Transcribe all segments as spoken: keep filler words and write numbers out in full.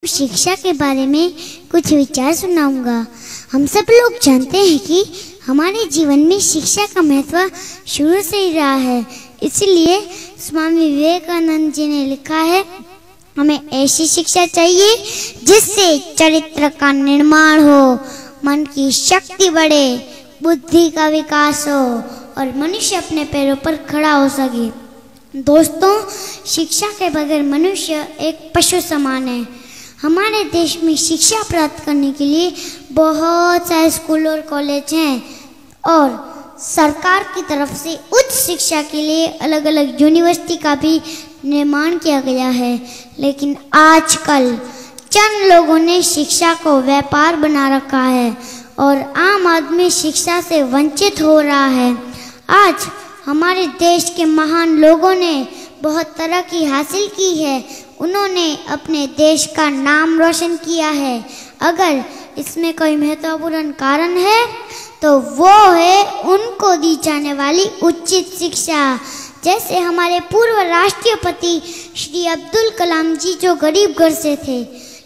शिक्षा के बारे में कुछ विचार सुनाऊंगा। हम सब लोग जानते हैं कि हमारे जीवन में शिक्षा का महत्व शुरू से ही रहा है। इसलिए स्वामी विवेकानंद जी ने लिखा है, हमें ऐसी शिक्षा चाहिए जिससे चरित्र का निर्माण हो, मन की शक्ति बढ़े, बुद्धि का विकास हो और मनुष्य अपने पैरों पर खड़ा हो सके। दोस्तों, शिक्षा के बगैर मनुष्य एक पशु समान है। हमारे देश में शिक्षा प्राप्त करने के लिए बहुत सारे स्कूल और कॉलेज हैं और सरकार की तरफ से उच्च शिक्षा के लिए अलग अलग यूनिवर्सिटी का भी निर्माण किया गया है। लेकिन आजकल चंद लोगों ने शिक्षा को व्यापार बना रखा है और आम आदमी शिक्षा से वंचित हो रहा है। आज हमारे देश के महान लोगों ने बहुत तरक्की हासिल की है। उन्होंने अपने देश का नाम रोशन किया है। अगर इसमें कोई महत्वपूर्ण कारण है तो वो है उनको दी जाने वाली उचित शिक्षा। जैसे हमारे पूर्व राष्ट्रपति श्री अब्दुल कलाम जी, जो गरीब घर से थे,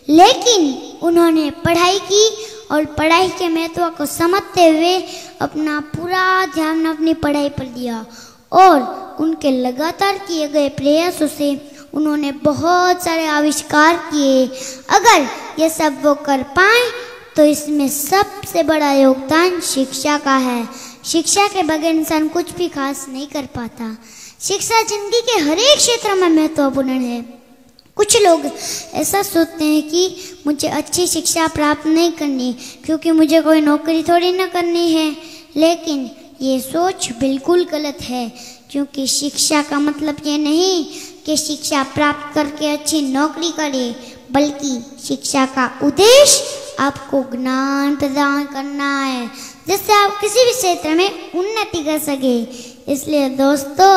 लेकिन उन्होंने पढ़ाई की और पढ़ाई के महत्व को समझते हुए अपना पूरा ध्यान अपनी पढ़ाई पर दिया और उनके लगातार किए गए प्रयासों से उन्होंने बहुत सारे आविष्कार किए। अगर ये सब वो कर पाए तो इसमें सबसे बड़ा योगदान शिक्षा का है। शिक्षा के बगैर इंसान कुछ भी खास नहीं कर पाता। शिक्षा जिंदगी के हर एक क्षेत्र में महत्वपूर्ण है। कुछ लोग ऐसा सोचते हैं कि मुझे अच्छी शिक्षा प्राप्त नहीं करनी क्योंकि मुझे कोई नौकरी थोड़ी ना करनी है, लेकिन ये सोच बिल्कुल गलत है। क्योंकि शिक्षा का मतलब ये नहीं कि शिक्षा प्राप्त करके अच्छी नौकरी करें, बल्कि शिक्षा का उद्देश्य आपको ज्ञान प्रदान करना है जिससे आप किसी भी क्षेत्र में उन्नति कर सके। इसलिए दोस्तों,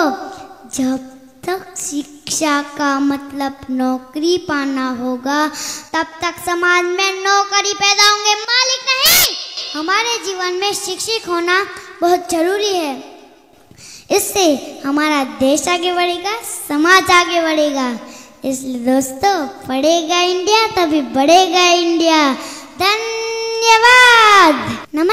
जब तक शिक्षा का मतलब नौकरी पाना होगा तब तक समाज में नौकरी पैदा होंगे, मालिक नहीं। हमारे जीवन में शिक्षित होना बहुत जरूरी है। इससे हमारा देश आगे बढ़ेगा, समाज आगे बढ़ेगा। इसलिए दोस्तों, पढ़ेगा इंडिया तभी बढ़ेगा इंडिया। धन्यवाद। नमस्कार।